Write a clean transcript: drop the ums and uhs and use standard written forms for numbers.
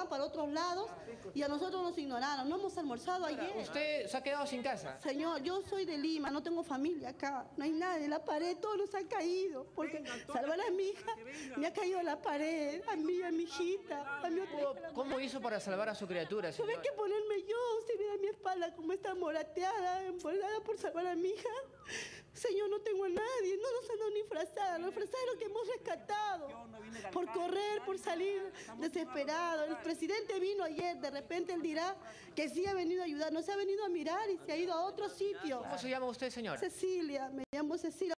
para otros lados y a nosotros nos ignoraron. No hemos almorzado ayer. ¿Usted se ha quedado sin casa? Señor, yo soy de Lima, no tengo familia acá. No hay nadie, la pared, todos nos han caído. Porque salvar a mi hija, me ha caído la pared, a mí, a mi hijita, a mi otra hija. ¿Cómo hizo para salvar a su criatura, señor? Tuve que ponerme yo, usted mira mi espalda como está morateada, embolada por salvar a mi hija. Señor, no tengo a nadie, no nos han dado ni frazada. Los frazados que hemos rescatado. Por correr, por salir desesperado. El presidente vino ayer, de repente él dirá que sí ha venido a ayudar, no se ha venido a mirar y se ha ido a otro sitio. ¿Cómo se llama usted, señor? Cecilia, me llamo Cecilia.